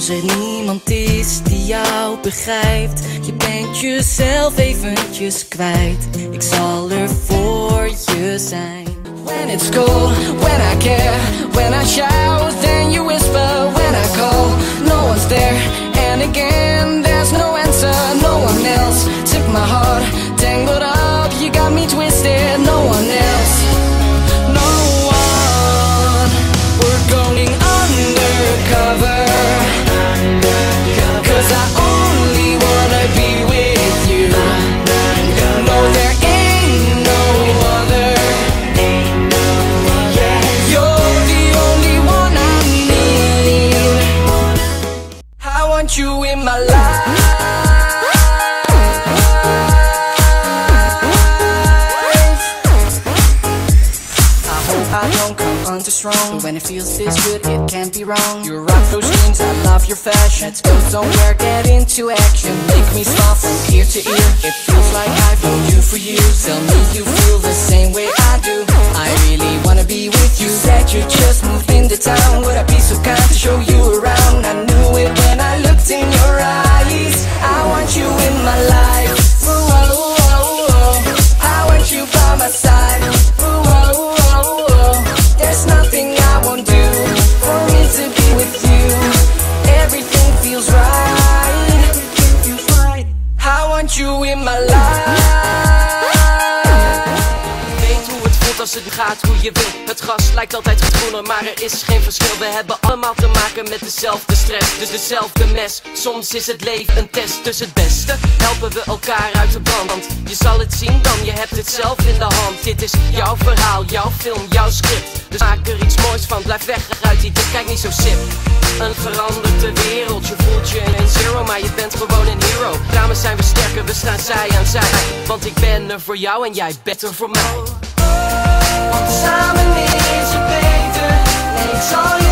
Als er niemand is die jou begrijpt, je bent jezelf eventjes kwijt. Ik zal er voor je zijn. When it's cold, when I care, when I shout, then you whisper. When I call, no one's there. And again, there's no answer. No one else took my heart, tangled up. You got me twisted. No one else, no one. We're going undercover, 'cause I only wanna be with you. No, there ain't no other. Yeah, you're the only one I need. I want you in my life. I don't come on too strong, but when it feels this good, it can't be wrong. You rock those jeans, I love your fashion. Let's go somewhere, get into action. Make me smile from ear to ear. It feels like I've known you for years. Tell me you feel the same way I do. I really wanna be with you. Said you just moved into town. Would I be so kind to show you around? I knew it when I looked in your eyes. I want you in my life. Ooh, oh, oh, oh. I want you by my side. Ooh, oh, oh, oh. There's nothing I won't do for me to be with you. Everything feels right. I want you in my life. Weet hoe het voelt als het gaat hoe je wil. Het gras lijkt altijd groener, maar er is geen verschil. We hebben allemaal te maken met dezelfde stress, dus dezelfde mes. Soms is het leven een test, dus het beste helpen we elkaar uit de brand. Want je zal het zien dan, je hebt het zelf in de hand. Dit is jouw verhaal, jouw film, jouw script. Dus maak er iets moois van, blijf weg uit die dik, kijk niet zo sip. Een veranderde wereld, je voelt je een zero, maar je bent gewoon een hero. Samen zijn we sterker, we staan zij aan zij. Want ik ben er voor jou en jij bent er voor mij. Want samen is het beter. En ik zal